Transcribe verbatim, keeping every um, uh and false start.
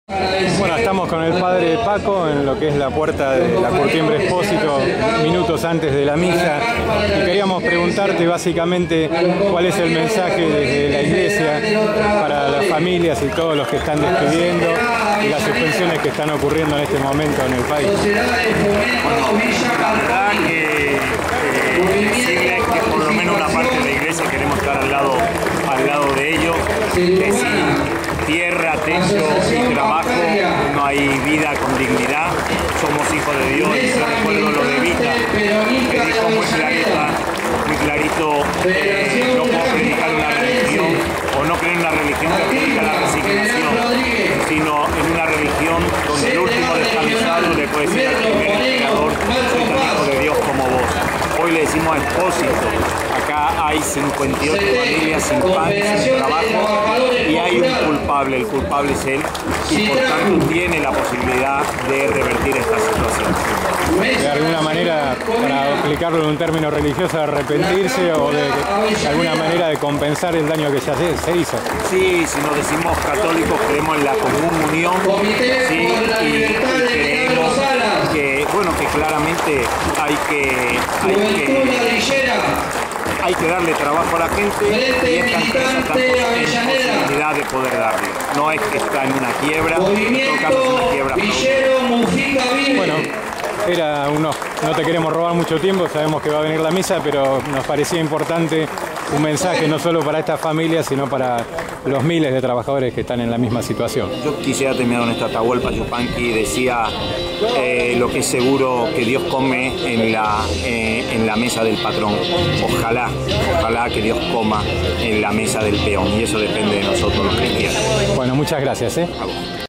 Bueno, estamos con el padre Paco en lo que es la puerta de la Curtiembre Expósito, minutos antes de la misa, y queríamos preguntarte básicamente cuál es el mensaje desde la iglesia para las familias y todos los que están despidiendo y las suspensiones que están ocurriendo en este momento en el país. La verdad que eh, decirles que por lo menos una parte de la iglesia queremos estar al lado, al lado de ellos, que sin tierra, techo y trabajo no hay vida con dignidad. Somos hijos de Dios y yo recuerdo lo de Vita, que dijo muy clarito, muy clarito eh, no puedo predicar una religión o no creer en una religión que predica la resignación, sino en una religión donde el último descansado le puede decir al primer emperador: soy tan hijo de Dios como vos. Hoy le decimos a Expósito, acá hay cincuenta y ocho familias sin pan, sin trabajo, y hay un culpable, el culpable es él, y por tanto tiene la posibilidad de revertir esta situación. De alguna manera, para aplicarlo en un término religioso, arrepentirse o de, de alguna manera de compensar el daño que ya se, se hizo. Sí, si nos decimos católicos, creemos en la común unión, sí, y, y creemos que, bueno, que claramente hay que, hay que, hay que darle trabajo a la gente y esta empresa está en posibilidad de poder darle. No es que está en una quiebra, en todo caso es una quiebra productiva. Bueno, era uno, no te queremos robar mucho tiempo, sabemos que va a venir la misa, pero nos parecía importante un mensaje no solo para esta familia, sino para los miles de trabajadores que están en la misma situación. Yo quisiera terminar con esta Atahualpa Yupanqui, decía eh, lo que es seguro que Dios come en la, eh, en la mesa del patrón. Ojalá, ojalá que Dios coma en la mesa del peón, y eso depende de nosotros los cristianos. Bueno, muchas gracias. ¿eh? A vos.